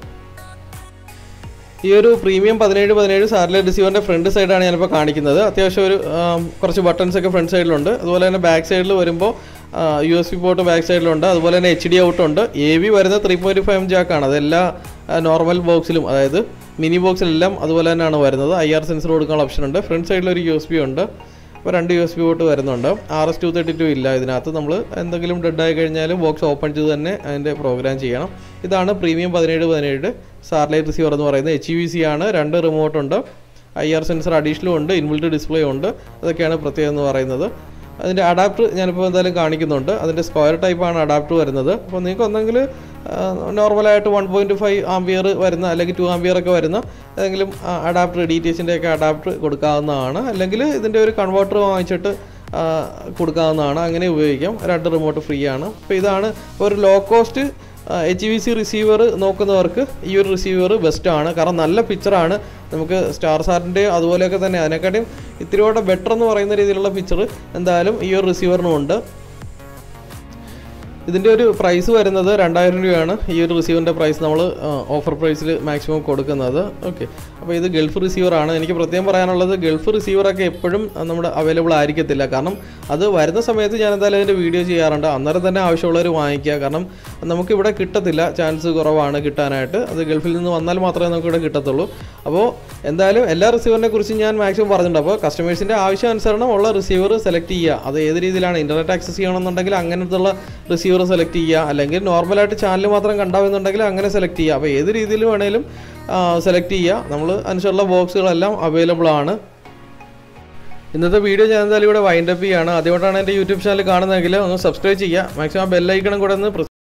ഈ ഒരു പ്രീമിയം പതിനേഴ് പതിനേഴ് സാറ്റലൈറ്റ് റിസീവറിൻ്റെ ഫ്രണ്ട് സൈഡാണ് ഞാനിപ്പോൾ കാണിക്കുന്നത്. അത്യാവശ്യം ഒരു കുറച്ച് ബട്ടൺസ് ഒക്കെ ഫ്രണ്ട് സൈഡിലുണ്ട്. അതുപോലെ തന്നെ ബാക്ക് സൈഡിൽ വരുമ്പോൾ U S B port back സൈഡിലുണ്ട്. അതുപോലെ തന്നെ എച്ച് ഡി ഔട്ടുണ്ട്. എ വി വരുന്ന ത്രീ പോയിൻറ്റ് ഫൈവ് ജാക്കാണ്, അതെല്ലാ നോർമൽ ബോക്സിലും അതായത് മിനി ബോക്സിലെല്ലാം അതുപോലെ തന്നെയാണ് വരുന്നത്. ഐ ആർ സെൻസർ കൊടുക്കാനുള്ള ഓപ്ഷൻ ഉണ്ട്. ഫ്രണ്ട് സൈഡിൽ ഒരു യു എസ് ബി ഉണ്ട്, അപ്പോൾ രണ്ട് യു എസ് ബി പോർട്ട് വരുന്നുണ്ട്. R S two thirty two ഇല്ല ഇതിനകത്ത്. നമ്മൾ എന്തെങ്കിലും ഡെഡ് ആയി കഴിഞ്ഞാൽ ബോക്സ് ഓപ്പൺ ചെയ്ത് തന്നെ അതിൻ്റെ പ്രോഗ്രാം ചെയ്യണം. ഇതാണ് പ്രീമിയം പതിനേഴ് പതിനേഴ് സാറ്റലൈറ്റ് റിസീവർ എന്ന് പറയുന്നത്. എച്ച് വി സി ആണ്, രണ്ട് റിമോട്ട് ഉണ്ട്, ഐ ആർ സെൻസർ അഡീഷണലും ഉണ്ട്, ഇൻബിൽറ്റ് ഡിസ്പ്ലേ ഉണ്ട്. അതൊക്കെയാണ് പ്രത്യേകത എന്ന് പറയുന്നത്. അതിൻ്റെ അഡാപ്റ്റർ ഞാനിപ്പോൾ എന്തായാലും കാണിക്കുന്നുണ്ട്. അതിൻ്റെ സ്ക്വയർ ടൈപ്പാണ് അഡാപ്റ്റർ വരുന്നത്. അപ്പോൾ നിങ്ങൾക്ക് ഒന്നെങ്കിൽ നോർമലായിട്ട് വൺ പോയിൻറ്റ് ഫൈവ് ആംബിയർ വരുന്ന അല്ലെങ്കിൽ ടു ആംബിയർ ഒക്കെ വരുന്ന ഏതെങ്കിലും അഡാപ്റ്റർ ഡി ടി എച്ചിൻ്റെ ഒക്കെ അഡാപ്റ്റർ കൊടുക്കാവുന്നതാണ്, അല്ലെങ്കിൽ ഇതിൻ്റെ ഒരു കൺവേർട്ടർ വാങ്ങിച്ചിട്ട് കൊടുക്കാവുന്നതാണ്. അങ്ങനെ ഉപയോഗിക്കാം. രണ്ട് റിമോട്ട് ഫ്രീ ആണ്. അപ്പോൾ ഇതാണ് ഒരു low cost H V C receiver നോക്കുന്നവർക്ക് ഈ ഒരു റിസീവർ ബെസ്റ്റാണ്. കാരണം നല്ല പിക്ചറാണ്. നമുക്ക് സ്റ്റാർസാറ്റിൻ്റെ അതുപോലെയൊക്കെ തന്നെ അതിനെക്കാട്ടിയും ഇത്തിരിയോടെ ബെറ്റർ എന്ന് പറയുന്ന രീതിയിലുള്ള പിക്ചർ എന്തായാലും ഈ ഒരു റിസീവറിനും ഉണ്ട്. ഇതിൻ്റെ ഒരു പ്രൈസ് വരുന്നത് രണ്ടായിരം രൂപയാണ്. ഈ ഒരു റിസീവറിൻ്റെ പ്രൈസ് നമ്മൾ ഓഫർ പ്രൈസിൽ മാക്സിമം കൊടുക്കുന്നത്. ഓക്കെ, അപ്പോൾ ഇത് ഗൾഫ് റിസീവറാണ്. എനിക്ക് പ്രത്യേകം പറയാനുള്ളത് ഗൾഫ് റിസീവറൊക്കെ എപ്പോഴും നമ്മുടെ അവൈലബിൾ ആയിരിക്കത്തില്ല. കാരണം അത് വരുന്ന സമയത്ത് ഞാൻ എന്തായാലും അതിൻ്റെ വീഡിയോ ചെയ്യാറുണ്ട്. അന്നേരം തന്നെ ആവശ്യമുള്ളവർ വാങ്ങിക്കുക. കാരണം നമുക്കിവിടെ കിട്ടത്തില്ല, ചാൻസ് കുറവാണ് കിട്ടാനായിട്ട്. അത് ഗൾഫിൽ നിന്ന് വന്നാൽ മാത്രമേ നമുക്കിവിടെ കിട്ടത്തുള്ളൂ. അപ്പോൾ എന്തായാലും എല്ലാ റിസീവറിനെ കുറിച്ച് ഞാൻ മാക്സിമം പറഞ്ഞിട്ടുണ്ട്. അപ്പോൾ കസ്റ്റമേഴ്സിൻ്റെ ആവശ്യാനുസരണം ഉള്ള റിസീവർ സെലക്ട് ചെയ്യുക. അത് ഏത് രീതിയിലാണ് ഇൻ്റർനെറ്റ് ആക്സസ് ചെയ്യണമെന്നുണ്ടെങ്കിൽ അങ്ങനത്തുള്ള റിസീവർ സെലക്ട് ചെയ്യുക, അല്ലെങ്കിൽ നോർമലായിട്ട് ചാനൽ മാത്രം കണ്ടാവുന്നുണ്ടെങ്കിൽ അങ്ങനെ സെലക്ട് ചെയ്യുക. അപ്പോൾ ഏത് രീതിയിൽ വേണേലും സെലക്ട് ചെയ്യുക. നമ്മൾ അനുസരിച്ചുള്ള ബോക്സുകളെല്ലാം അവൈലബിൾ ആണ്. ഇന്നത്തെ വീഡിയോ ഞാൻ എന്തായാലും ഇവിടെ വൈൻഡപ്പ് ചെയ്യുകയാണ്. അതുകൊണ്ടാണ് എൻ്റെ യൂട്യൂബ് ചാനൽ കാണുന്നതെങ്കിൽ ഒന്ന് സബ്സ്ക്രൈബ് ചെയ്യുക. മാക്സിമം ബെല്ലൈക്കണം കൂടെ ഒന്ന്